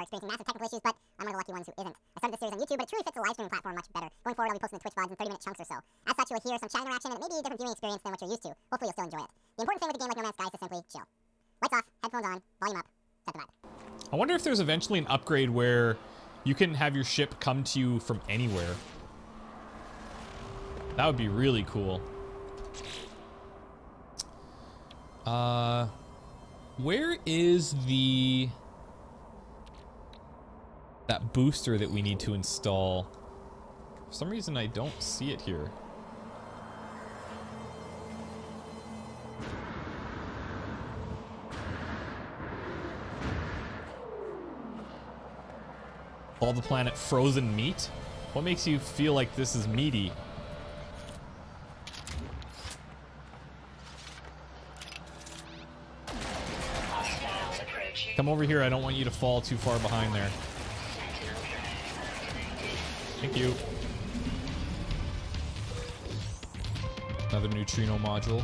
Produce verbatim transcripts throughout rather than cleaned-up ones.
experiencing massive technical issues, but I'm one of the lucky ones who isn't. I started this series on YouTube, but it truly fits the live streaming platform much better. Going forward, I'll be posting the Twitch V O Ds in thirty minute chunks or so. As such, you'll hear some chat interaction and maybe a different viewing experience than what you're used to. Hopefully, you'll still enjoy it. The important thing with a game like No Man's Sky is to simply chill. Lights off, headphones on, volume up, set the vibe. I wonder if there's eventually an upgrade where you can have your ship come to you from anywhere. That would be really cool. Uh, where is the... that booster that we need to install? For some reason, I don't see it here. All the planet frozen meat? What makes you feel like this is meaty? Come over here, I don't want you to fall too far behind there. Thank you. Another neutrino module.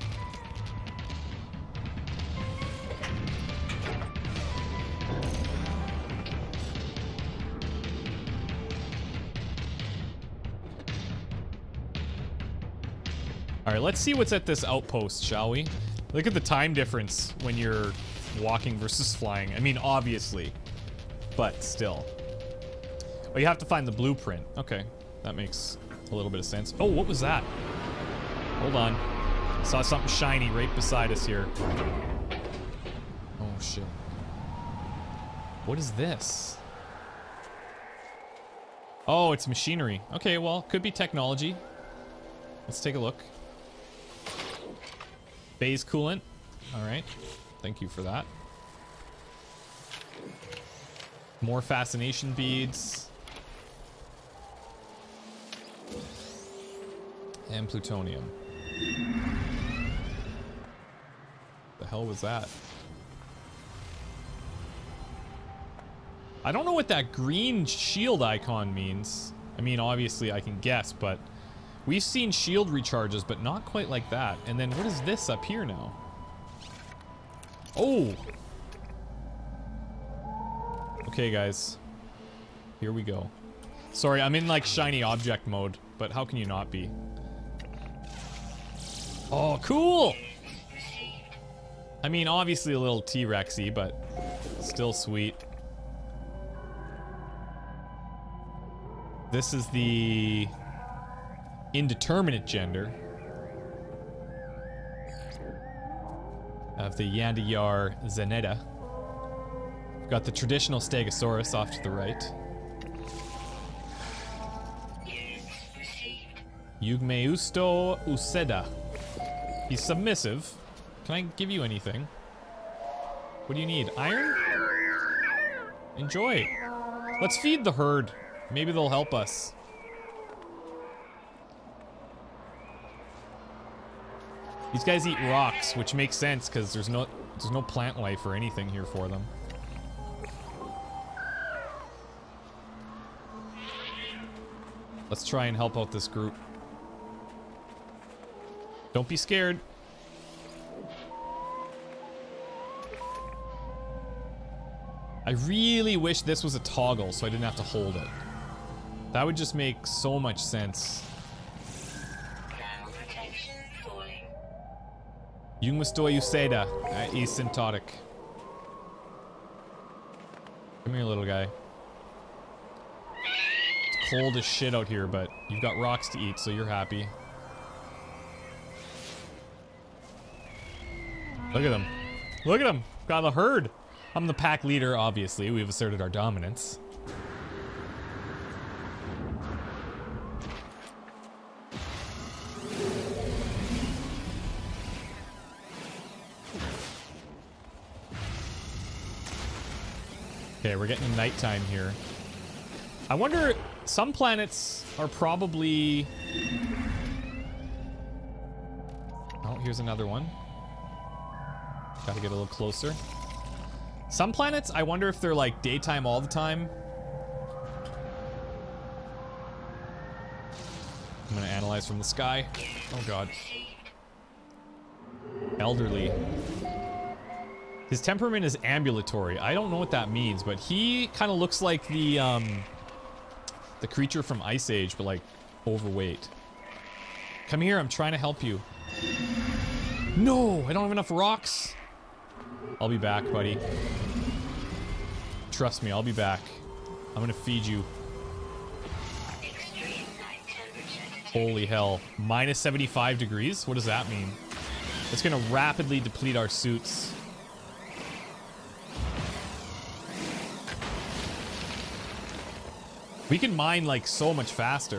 Alright, let's see what's at this outpost, shall we? Look at the time difference when you're walking versus flying. I mean, obviously, but still. Oh, you have to find the blueprint. Okay, that makes a little bit of sense. Oh, what was that? Hold on. Saw something shiny right beside us here. Oh, shit. What is this? Oh, it's machinery. Okay, well, could be technology. Let's take a look. Phase coolant. All right. Thank you for that. More fascination beads. And plutonium. The hell was that? I don't know what that green shield icon means. I mean, obviously I can guess, but we've seen shield recharges, but not quite like that. And then what is this up here now? Oh! Okay, guys. Here we go. Sorry, I'm in like shiny object mode, but how can you not be? Oh, cool! I mean, obviously a little T-Rexy, but still sweet. This is the indeterminate gender of the Yandayar Zeneda. We've got the traditional Stegosaurus off to the right. Yugmeusto Useda. He's submissive. Can I give you anything? What do you need? Iron? Enjoy. Let's feed the herd. Maybe they'll help us. These guys eat rocks, which makes sense because there's no there's no plant life or anything here for them. Let's try and help out this group. Don't be scared. I really wish this was a toggle so I didn't have to hold it. That would just make so much sense. Yungmastoy Useda, uh, asymptotic. Come here, little guy. It's cold as shit out here, but you've got rocks to eat, so you're happy. Look at him. Look at him. Got the herd. I'm the pack leader, obviously. We've asserted our dominance. Okay, we're getting nighttime here. I wonder, some planets are probably... Oh, here's another one. Gotta get a little closer. Some planets, I wonder if they're like daytime all the time. I'm gonna analyze from the sky. Oh god. Elderly. His temperament is ambulatory. I don't know what that means, but he kind of looks like the um, the creature from Ice Age, but like overweight. Come here, I'm trying to help you. No, I don't have enough rocks. I'll be back, buddy. Trust me, I'll be back. I'm gonna feed you. Holy hell. Minus seventy-five degrees? What does that mean? It's gonna rapidly deplete our suits. We can mine like so much faster.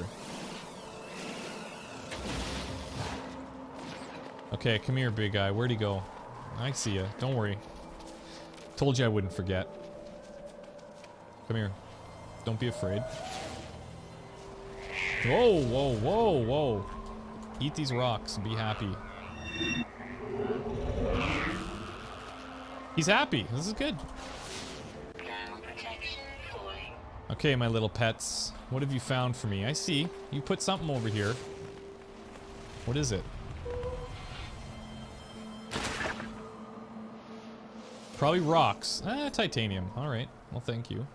Okay, come here, big guy. Where'd he go? I see ya. Don't worry. Told you I wouldn't forget. Come here. Don't be afraid. Whoa, whoa, whoa, whoa. Eat these rocks and be happy. He's happy. This is good. Okay, my little pets. What have you found for me? I see. You put something over here. What is it? Probably rocks. Ah, titanium. Alright. Well, thank you.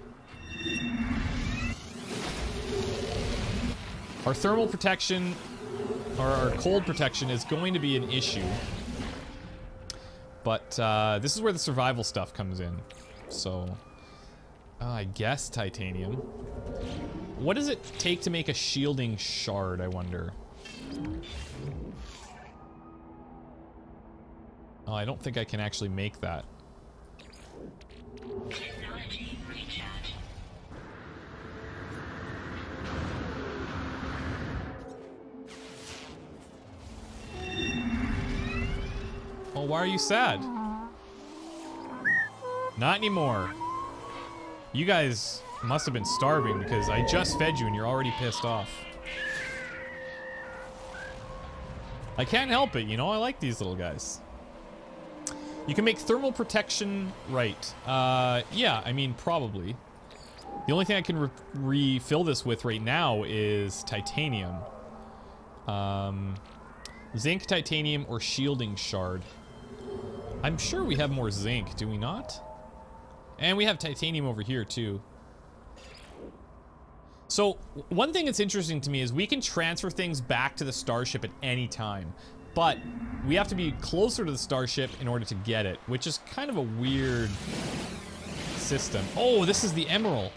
Our thermal protection, or our cold protection, is going to be an issue. But uh, this is where the survival stuff comes in. So, uh, I guess titanium. What does it take to make a shielding shard, I wonder? Oh, I don't think I can actually make that. Technology recharge. Oh, why are you sad? Not anymore. You guys must have been starving because I just fed you and you're already pissed off. I can't help it, you know, I like these little guys. You can make thermal protection, right. Uh, yeah, I mean, probably. The only thing I can re refill this with right now is titanium. Um, zinc, titanium, or shielding shard. I'm sure we have more zinc, do we not? And we have titanium over here, too. So, one thing that's interesting to me is we can transfer things back to the starship at any time. But we have to be closer to the starship in order to get it, which is kind of a weird system. Oh, this is the emerald.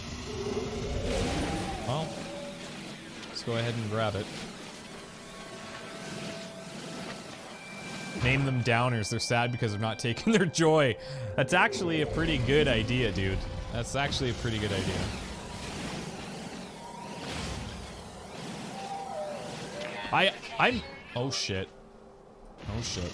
Well, let's go ahead and grab it. Name them downers. They're sad because they're not taking their joy. That's actually a pretty good idea, dude. That's actually a pretty good idea. I, I'm... Oh, shit. Oh, shit.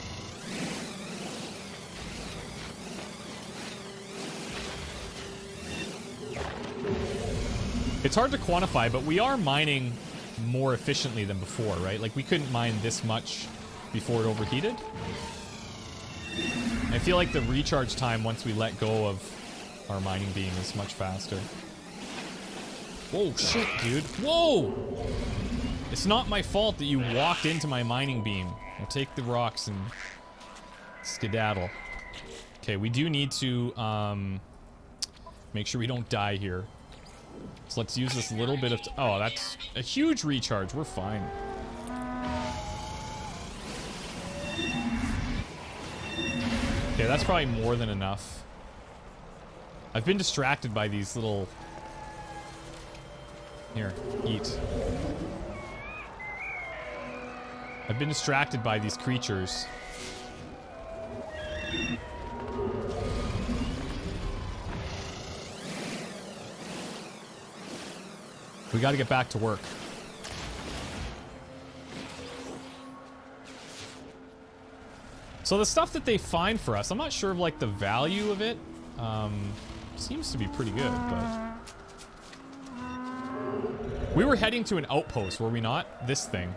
It's hard to quantify, but we are mining more efficiently than before, right? Like, we couldn't mine this much before it overheated. I feel like the recharge time once we let go of our mining beam is much faster. Whoa, shit, dude. Whoa! It's not my fault that you walked into my mining beam. I'll take the rocks and skedaddle. Okay, we do need to um, make sure we don't die here. So let's use this little bit of... T oh, that's a huge recharge. We're fine. Okay, that's probably more than enough. I've been distracted by these little... Here, eat. I've been distracted by these creatures. We gotta get back to work. So the stuff that they find for us, I'm not sure of like the value of it. Um, seems to be pretty good, but... We were heading to an outpost, were we not? This thing.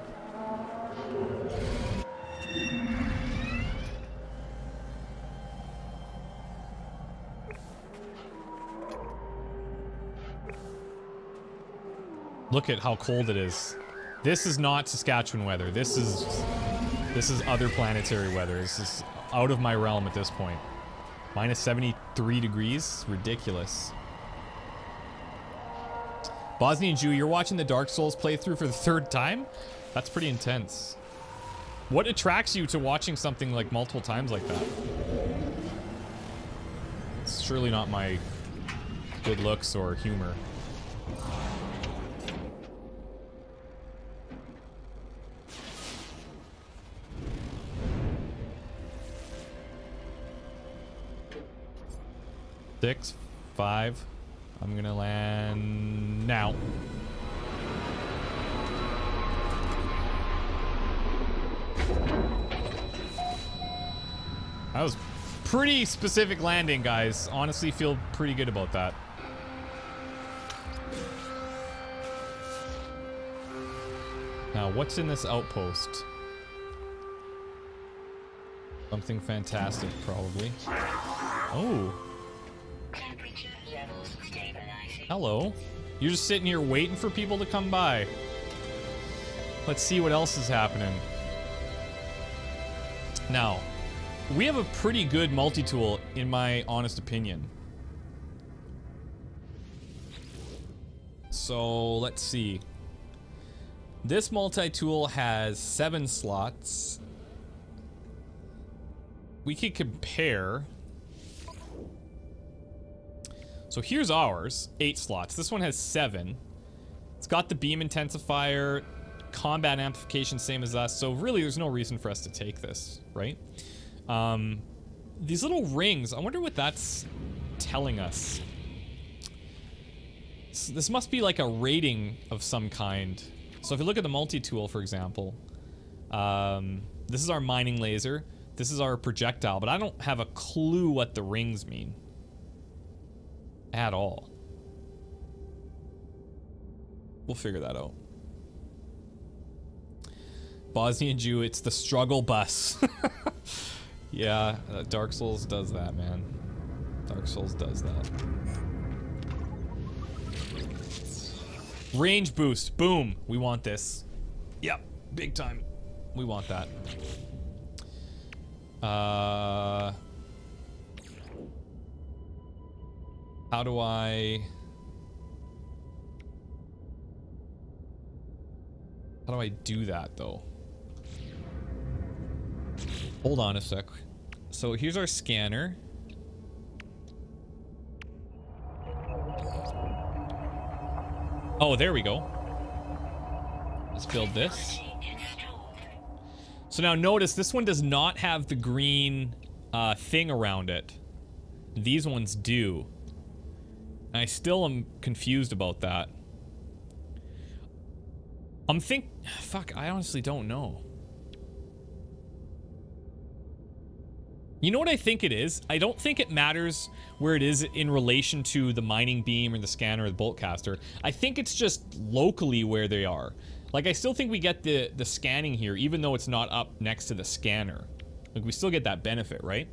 Look at how cold it is. This is not Saskatchewan weather. This is this is other planetary weather. This is out of my realm at this point. Minus seventy-three degrees? Ridiculous. Bosnian Jew, you're watching the Dark Souls playthrough for the third time? That's pretty intense. What attracts you to watching something like multiple times like that? It's surely not my good looks or humor. Six, five. I'm gonna land now. That was pretty specific landing, guys. Honestly, feel pretty good about that. Now, what's in this outpost? Something fantastic, probably. Oh. Hello. You're just sitting here waiting for people to come by. Let's see what else is happening. Now, we have a pretty good multi-tool, in my honest opinion. So, let's see. This multi-tool has seven slots. We could compare. So here's ours, eight slots. This one has seven. It's got the beam intensifier, combat amplification, same as us. So really, there's no reason for us to take this, right? Um, these little rings, I wonder what that's telling us. So this must be like a rating of some kind. So if you look at the multi-tool, for example, um, this is our mining laser. This is our projectile, but I don't have a clue what the rings mean. At all. We'll figure that out. Bosnian Jew, it's the struggle bus. Yeah, uh, Dark Souls does that, man. Dark Souls does that. Range boost. Boom. We want this. Yep. Big time. We want that. Uh... How do I... How do I do that, though? Hold on a sec. So here's our scanner. Oh, there we go. Let's build this. So now notice this one does not have the green uh, thing around it. These ones do. I still am confused about that. I'm think... Fuck, I honestly don't know. You know what I think it is? I don't think it matters where it is in relation to the mining beam or the scanner or the bolt caster. I think it's just locally where they are. Like, I still think we get the, the scanning here, even though it's not up next to the scanner. Like, we still get that benefit, right?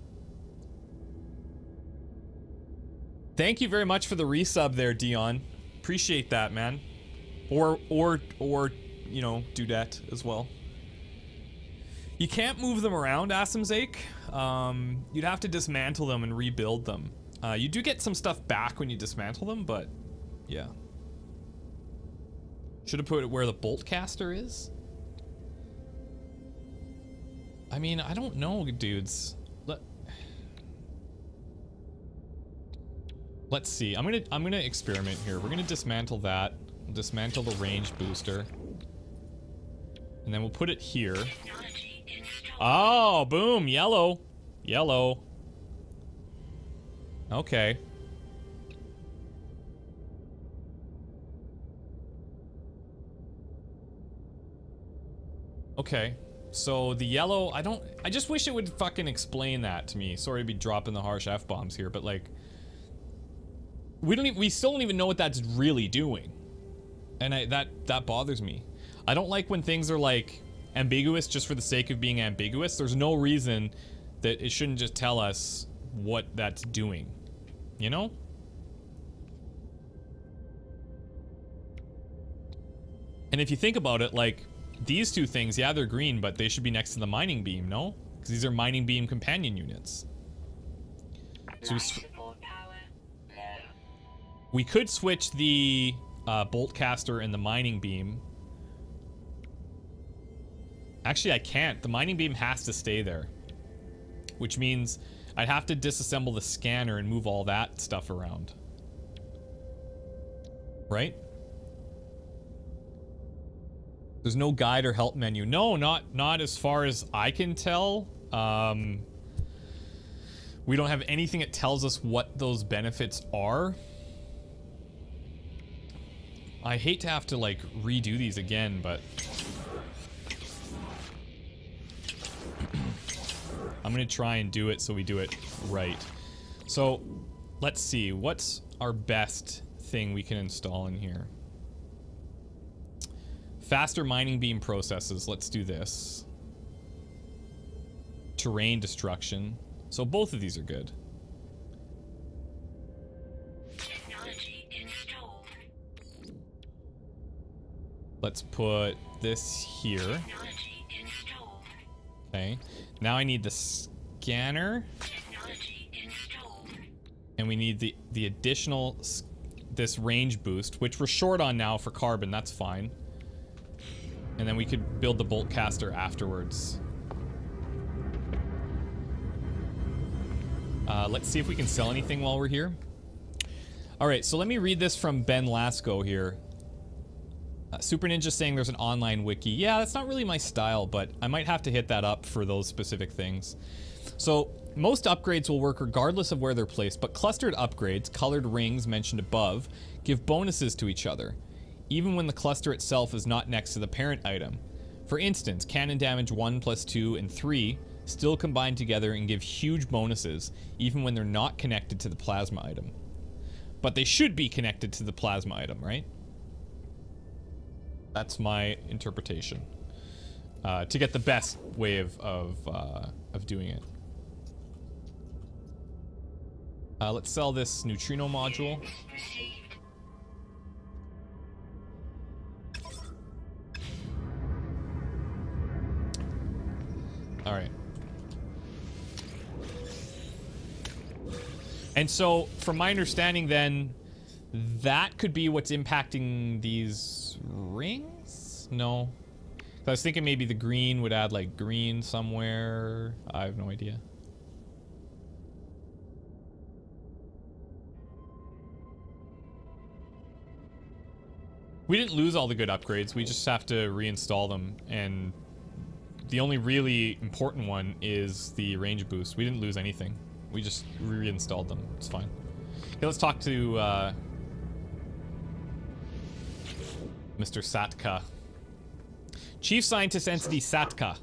Thank you very much for the resub there, Dion. Appreciate that, man. Or, or, or, you know, Dudette as well. You can't move them around, Asimzake. Um, you'd have to dismantle them and rebuild them. Uh, you do get some stuff back when you dismantle them, but yeah. Should have put it where the bolt caster is. I mean, I don't know, dudes. Let Let's see. I'm gonna I'm gonna experiment here. We're gonna dismantle that. We'll dismantle the range booster, and then we'll put it here. Oh, boom! Yellow, yellow. Okay. Okay. So the yellow, I don't, I just wish it would fucking explain that to me. Sorry to be dropping the harsh F-bombs here, but like, we don't even, we still don't even know what that's really doing. And I, that, that bothers me. I don't like when things are like ambiguous just for the sake of being ambiguous. There's no reason that it shouldn't just tell us what that's doing, you know? And if you think about it, like, these two things, yeah, they're green, but they should be next to the mining beam, no? Because these are mining beam companion units. So we, Life support power low. we could switch the uh, bolt caster and the mining beam. Actually, I can't. The mining beam has to stay there. Which means I'd have to disassemble the scanner and move all that stuff around. Right? There's no guide or help menu. No, not not as far as I can tell. Um, we don't have anything that tells us what those benefits are. I hate to have to like redo these again, but I'm gonna try and do it so we do it right. So let's see, what's our best thing we can install in here? Faster mining beam processes. Let's do this. Terrain destruction. So both of these are good. Technology installed. Let's put this here. Technology installed. Okay. Now I need the scanner. Technology installed. And we need the, the additional, this range boost, which we're short on now for carbon. That's fine. And then we could build the bolt caster afterwards. Uh, let's see if we can sell anything while we're here. Alright, so let me read this from Ben Lasco here. Uh, Super Ninja saying there's an online wiki. Yeah, that's not really my style, but I might have to hit that up for those specific things. So, most upgrades will work regardless of where they're placed, but clustered upgrades, colored rings mentioned above, give bonuses to each other, even when the cluster itself is not next to the parent item. For instance, cannon damage one plus two and three still combine together and give huge bonuses, even when they're not connected to the plasma item. But they should be connected to the plasma item, right? That's my interpretation. Uh, to get the best way of, of, uh, of doing it. Uh, let's sell this neutrino module. Received. All right. And so, from my understanding then, that could be what's impacting these rings? No. I was thinking maybe the green would add like green somewhere. I have no idea. We didn't lose all the good upgrades. We just have to reinstall them. And the only really important one is the range boost. We didn't lose anything. We just reinstalled them. It's fine. Okay, let's talk to uh, Mister Satka. Chief Scientist Entity Satka.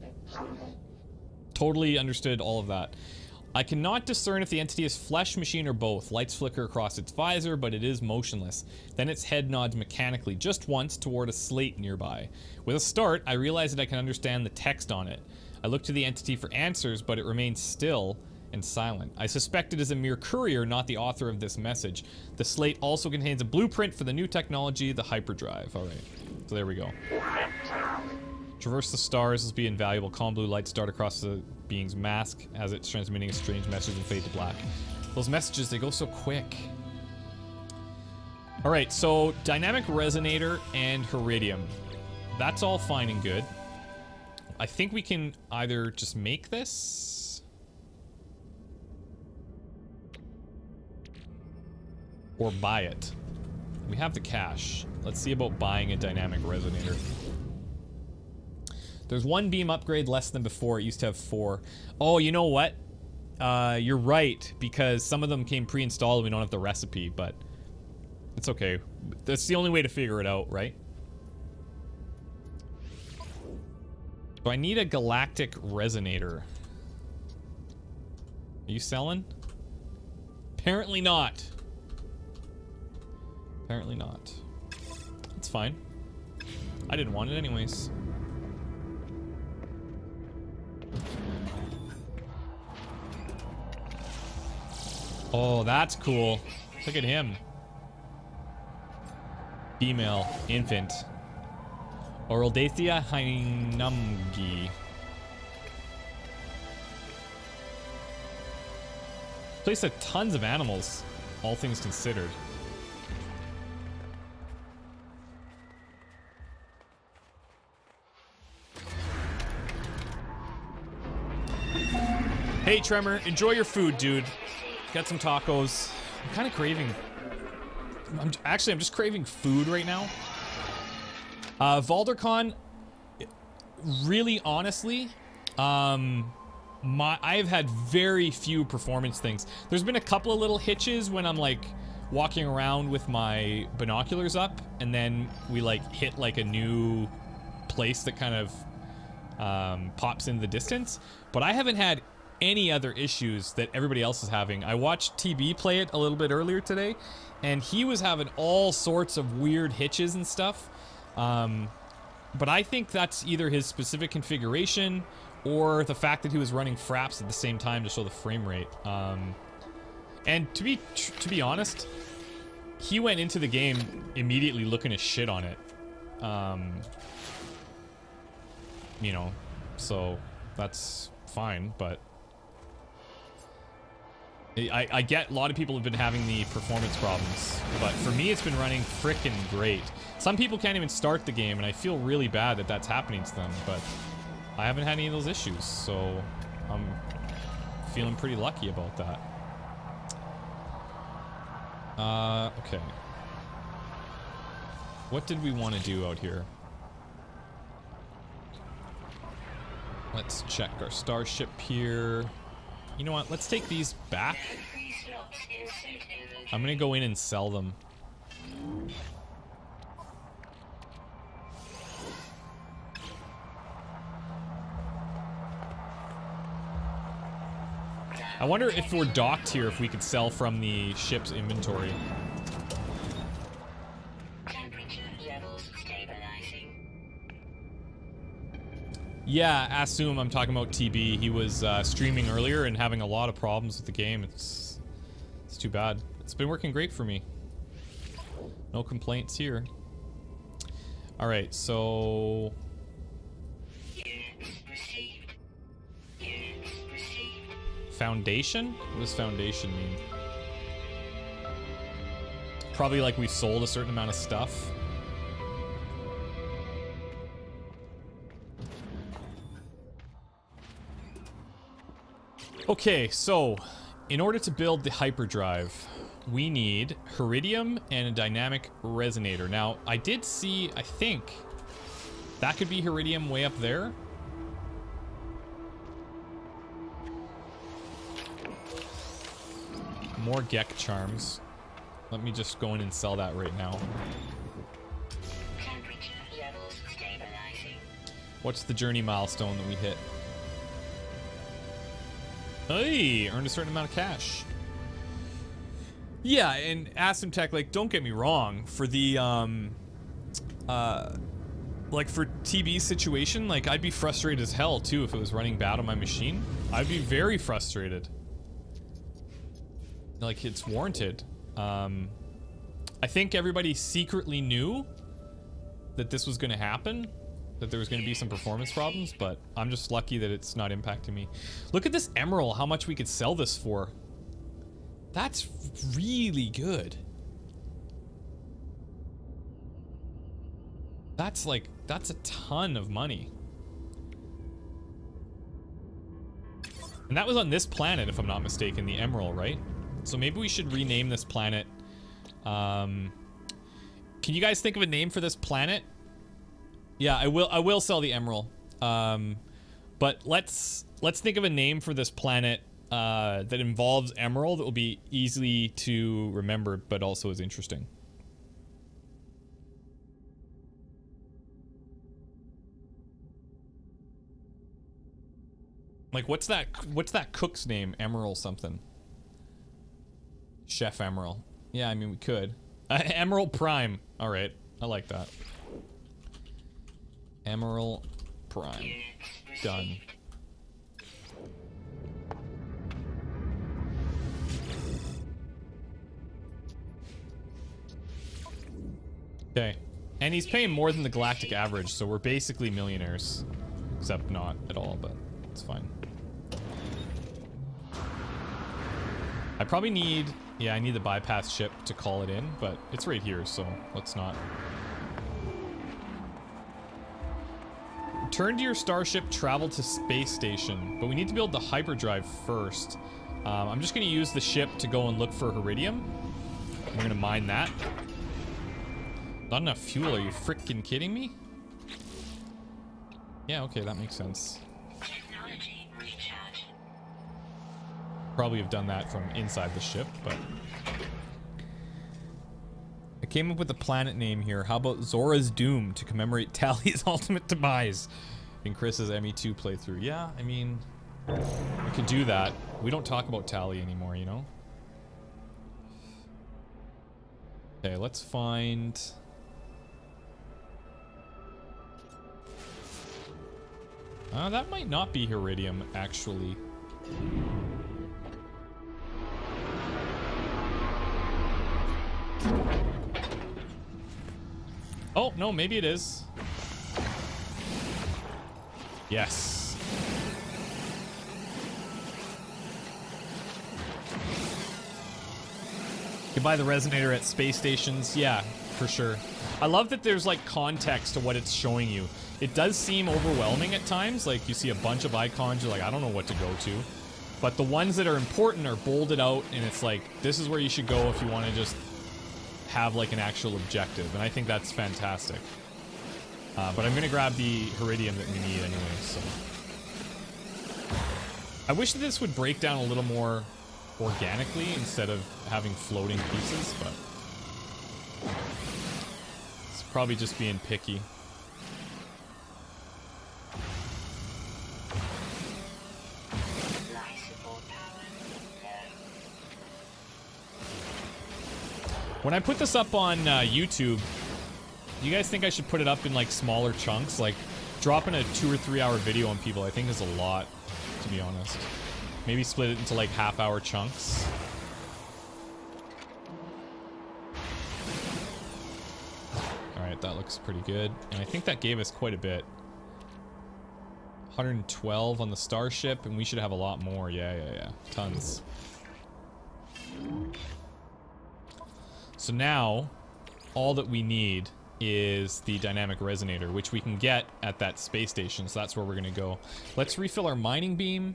Totally understood all of that. I cannot discern if the entity is flesh, machine, or both. Lights flicker across its visor, but it is motionless. Then its head nods mechanically, just once, toward a slate nearby. With a start, I realize that I can understand the text on it. I look to the entity for answers, but it remains still and silent. I suspect it is a mere courier, not the author of this message. The slate also contains a blueprint for the new technology, the hyperdrive. Alright, so there we go. Traverse the stars, this will be invaluable. Calm blue lights dart across the being's mask as it's transmitting a strange message and fade to black. Those messages, they go so quick. Alright, so dynamic resonator and Heridium. That's all fine and good. I think we can either just make this or buy it. We have the cash. Let's see about buying a dynamic resonator. There's one beam upgrade less than before. It used to have four. Oh, you know what? Uh, you're right, because some of them came pre-installed and we don't have the recipe, but it's okay. That's the only way to figure it out, right? So I need a galactic resonator. Are you selling? Apparently not. Apparently not. That's fine. I didn't want it anyways. Oh, that's cool. Look at him. Female, infant. Oraldathia Hainamgi. place had tons of animals, all things considered. Hey Tremor, enjoy your food, dude. Got some tacos. I'm kind of craving. I'm actually I'm just craving food right now. Uh, Valdercon, really honestly, um, my I've had very few performance things. There's been a couple of little hitches when I'm like walking around with my binoculars up, and then we like hit like a new place that kind of um, pops in the distance. But I haven't had any other issues that everybody else is having. I watched T B play it a little bit earlier today, and he was having all sorts of weird hitches and stuff. Um, but I think that's either his specific configuration or the fact that he was running fraps at the same time to show the frame rate. Um, and to be to be honest, he went into the game immediately looking to shit on it. Um, you know, so that's fine, but I, I get a lot of people have been having the performance problems, but for me it's been running frickin' great. Some people can't even start the game, and I feel really bad that that's happening to them, but I haven't had any of those issues, so I'm feeling pretty lucky about that. Uh, okay. What did we want to do out here? Let's check our starship here. You know what? Let's take these back. I'm gonna go in and sell them. I wonder if we're docked here, if we could sell from the ship's inventory. Temperature levels stabilizing. Yeah, assume I'm talking about T B. He was uh, streaming earlier and having a lot of problems with the game. It's it's too bad. It's been working great for me. No complaints here. All right, so Units received. Units received. foundation? What does foundation mean? Probably like we sold a certain amount of stuff. Okay, so in order to build the hyperdrive, we need Heridium and a dynamic resonator. Now, I did see, I think, that could be Heridium way up there. More Gek charms. Let me just go in and sell that right now. Temperature levels stabilizing. What's the journey milestone that we hit? Hey, earned a certain amount of cash. Yeah, and Asymptech, like, don't get me wrong, for the, um, uh, like, for T B's situation, like, I'd be frustrated as hell, too, if it was running bad on my machine. I'd be very frustrated. Like, it's warranted. Um, I think everybody secretly knew that this was going to happen, that there was going to be some performance problems, but I'm just lucky that it's not impacting me. Look at this emerald, how much we could sell this for. That's really good. That's like, that's a ton of money. And that was on this planet, if I'm not mistaken, the emerald, right? So maybe we should rename this planet. Um, can you guys think of a name for this planet? Yeah, I will. I will sell the emerald. Um, but let's let's think of a name for this planet uh, that involves emerald that will be easily to remember, but also is interesting. Like, what's that? What's that cook's name? Emerald something. Chef Emerald. Yeah, I mean we could. Uh, Emerald Prime. All right, I like that. Emerald Prime. Done. Okay. And he's paying more than the galactic average, so we're basically millionaires. Except not at all, but it's fine. I probably need, yeah, I need the bypass ship to call it in, but it's right here, so let's not. Return to your starship, travel to space station, but we need to build the hyperdrive first. Um, I'm just gonna use the ship to go and look for Iridium. We're gonna mine that. Not enough fuel, are you freaking kidding me? Yeah, okay, that makes sense. Technology recharge. Probably have done that from inside the ship, but... I came up with a planet name here. How about Zora's Doom to commemorate Tally's ultimate demise in Chris's M E two playthrough? Yeah, I mean, we could do that. We don't talk about Tally anymore, you know? Okay, let's find... Uh, that might not be Iridium, actually. Oh, no, maybe it is. Yes. You can buy the resonator at space stations. Yeah, for sure. I love that there's like context to what it's showing you. It does seem overwhelming at times. Like you see a bunch of icons, you're like, I don't know what to go to. But the ones that are important are bolded out, and it's like, this is where you should go if you want to just have like an actual objective. And I think that's fantastic. Uh, but I'm going to grab the Iridium that we need anyway, so. I wish that this would break down a little more organically instead of having floating pieces, but it's probably just being picky. When I put this up on uh, YouTube, you guys think I should put it up in like smaller chunks? Like dropping a two or three hour video on people I think is a lot, to be honest. Maybe split it into like half hour chunks. Alright, that looks pretty good. And I think that gave us quite a bit. one hundred twelve on the starship, and we should have a lot more. Yeah, yeah, yeah. Tons. So now, all that we need is the dynamic resonator, which we can get at that space station, so that's where we're gonna go. Let's refill our mining beam.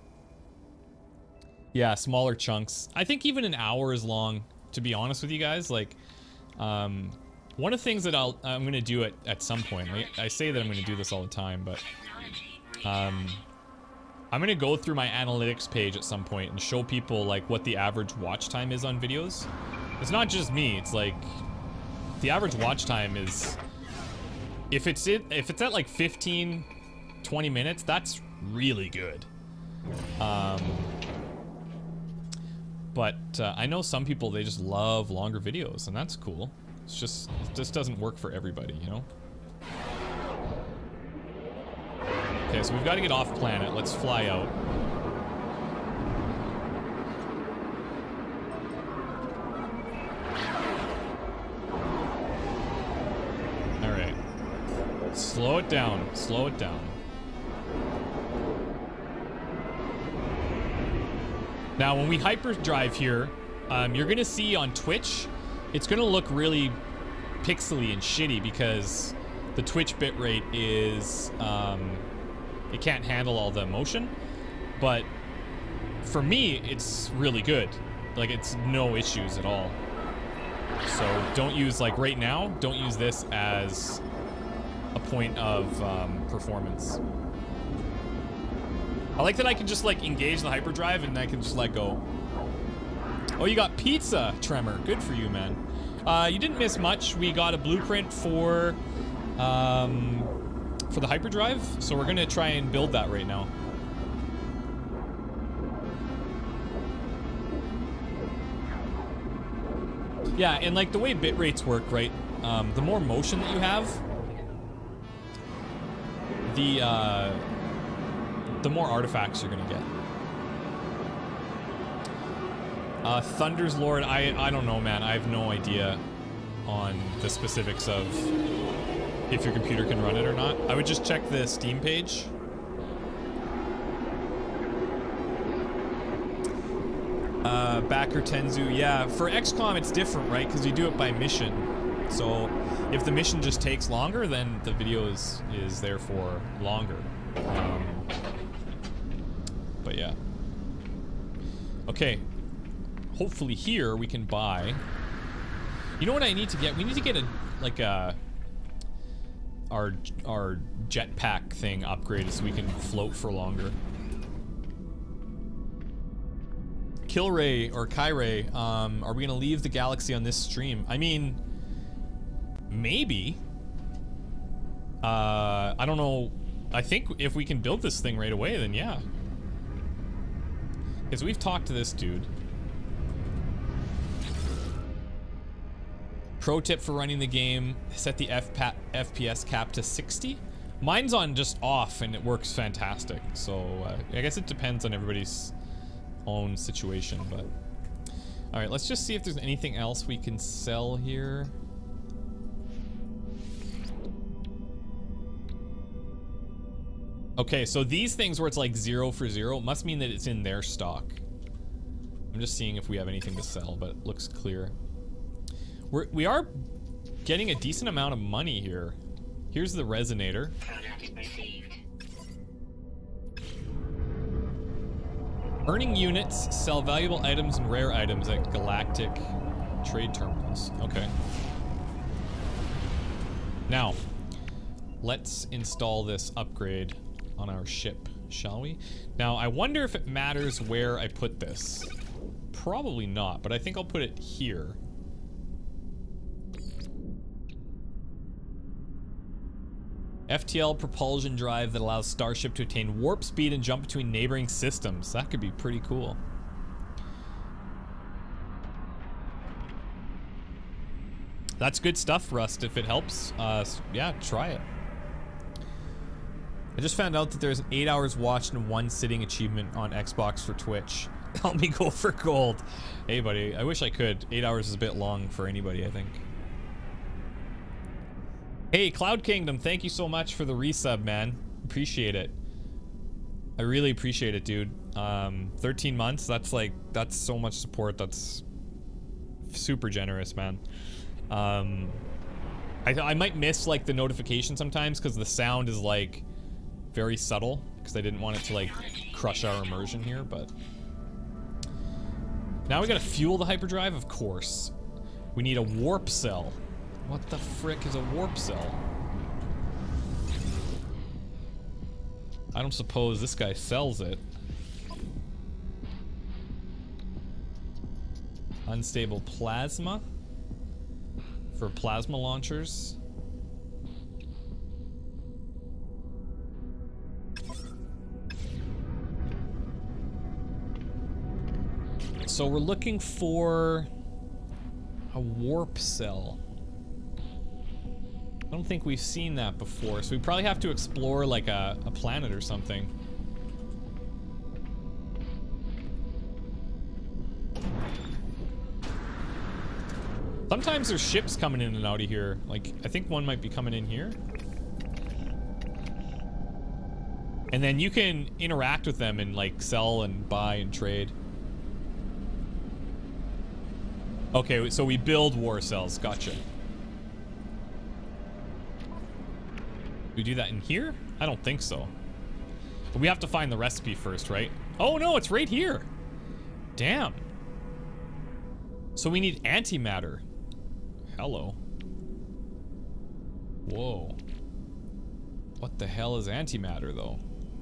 Yeah, smaller chunks. I think even an hour is long, to be honest with you guys. Like, um, one of the things that I'll, I'm gonna do at, at some point, I, I say that I'm gonna do this all the time, but um, I'm gonna go through my analytics page at some point and show people like what the average watch time is on videos. It's not just me, it's like the average watch time is, if it's it if it's at like fifteen, twenty minutes, that's really good. Um, but uh, I know some people, they just love longer videos, and that's cool. It's just, it just doesn't work for everybody, you know? Okay, so we've got to get off planet. Let's fly out. Alright. Slow it down. Slow it down. Now, when we hyperdrive here, um, you're going to see on Twitch, it's going to look really pixely and shitty because the Twitch bitrate is, um, it can't handle all the motion. But for me, it's really good. Like, it's no issues at all. So don't use, like right now, don't use this as a point of um, performance. I like that I can just like engage the hyperdrive and I can just let go. Oh, you got pizza, Tremor. Good for you, man. Uh, you didn't miss much. We got a blueprint for um, for the hyperdrive, so we're gonna try and build that right now. Yeah, and like the way bit rates work, right? Um, the more motion that you have, the uh, the more artifacts you're gonna get. Uh, Thunder's Lord, I I don't know, man. I have no idea on the specifics of if your computer can run it or not. I would just check the Steam page. Uh, Backer Tenzu, yeah. For X COM, it's different, right? Because you do it by mission. So if the mission just takes longer, then the video is, is therefore longer. Um, but yeah. Okay. Hopefully here we can buy. You know what I need to get? We need to get a like a our our jetpack thing upgraded so we can float for longer. Kilray or Kyray, um, are we gonna leave the galaxy on this stream? I mean, maybe. Uh, I don't know. I think if we can build this thing right away, then yeah. Because we've talked to this dude. Pro tip for running the game, set the F P S cap to sixty. Mine's on just off and it works fantastic. So uh, I guess it depends on everybody's own situation, but. All right, let's just see if there's anything else we can sell here. Okay, so these things where it's like zero for zero must mean that it's in their stock. I'm just seeing if we have anything to sell, but it looks clear. We're, we are getting a decent amount of money here. Here's the resonator. Earning units, sell valuable items and rare items at galactic trade terminals. Okay. Now, let's install this upgrade on our ship, shall we? Now, I wonder if it matters where I put this. Probably not, but I think I'll put it here. F T L propulsion drive that allows Starship to attain warp speed and jump between neighboring systems. That could be pretty cool. That's good stuff, Rust, if it helps. Uh, yeah, try it. I just found out that there's an eight hours watched in one sitting achievement on Xbox for Twitch. Help me go for gold. Hey, buddy, I wish I could. Eight hours is a bit long for anybody, I think. Hey, Cloud Kingdom, thank you so much for the resub, man. Appreciate it. I really appreciate it, dude. Um, thirteen months, that's like, that's so much support. That's super generous, man. Um, I, I might miss, like, the notification sometimes because the sound is, like, very subtle because I didn't want it to, like, crush our immersion here, but... Now we gotta fuel the hyperdrive, of course. We need a warp cell. What the frick is a warp cell? I don't suppose this guy sells it. Unstable plasma for plasma launchers. So we're looking for a warp cell. I don't think we've seen that before, so we probably have to explore like a, a planet or something. Sometimes there's ships coming in and out of here. Like, I think one might be coming in here. And then you can interact with them and like sell and buy and trade. Okay, so we build war cells, gotcha. We do that in here? I don't think so. But we have to find the recipe first, right? Oh no, it's right here. Damn. So we need antimatter. Hello. Whoa. What the hell is antimatter though?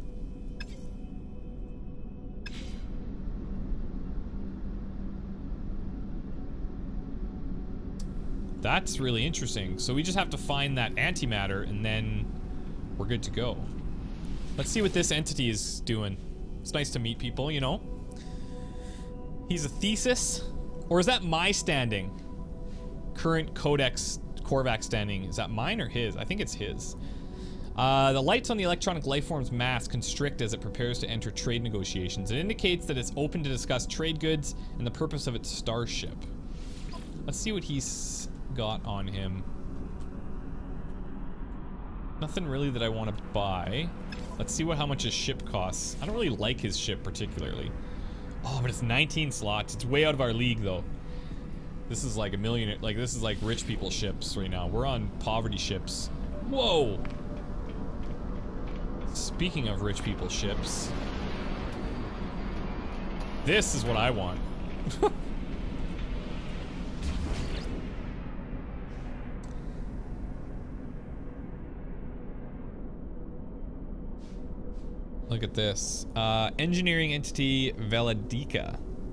That's really interesting. So we just have to find that antimatter and then we're good to go. Let's see what this entity is doing. It's nice to meet people, you know? He's a thesis? Or is that my standing? Current Codex Korvax standing. Is that mine or his? I think it's his. Uh, the lights on the electronic lifeforms mask constrict as it prepares to enter trade negotiations. It indicates that it's open to discuss trade goods and the purpose of its starship. Let's see what he's got on him. Nothing really that I want to buy. Let's see what how much his ship costs. I don't really like his ship particularly. Oh, but it's nineteen slots. It's way out of our league, though. This is like a million, like this is like rich people ships right now. We're on poverty ships. Whoa! Speaking of rich people ships, this is what I want. Look at this. Uh, engineering entity Veladica.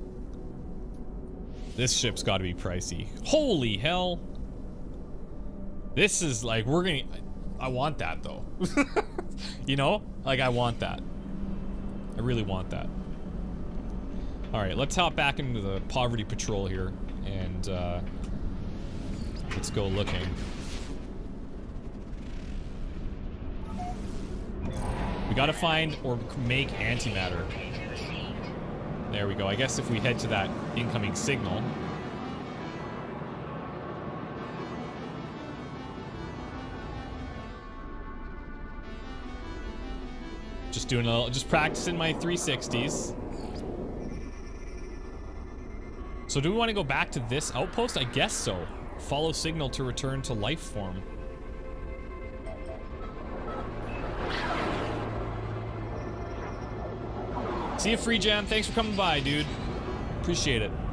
This ship's got to be pricey. Holy hell. This is like, we're gonna... I want that, though. You know? Like, I want that. I really want that. Alright, let's hop back into the Poverty Patrol here. And, uh... let's go looking. We gotta find or make antimatter. There we go. I guess if we head to that incoming signal. Just doing a little, just practicing my three sixties. So do we want to go back to this outpost? I guess so. Follow signal to return to life form. See you, Free Jam. Thanks for coming by, dude. Appreciate it.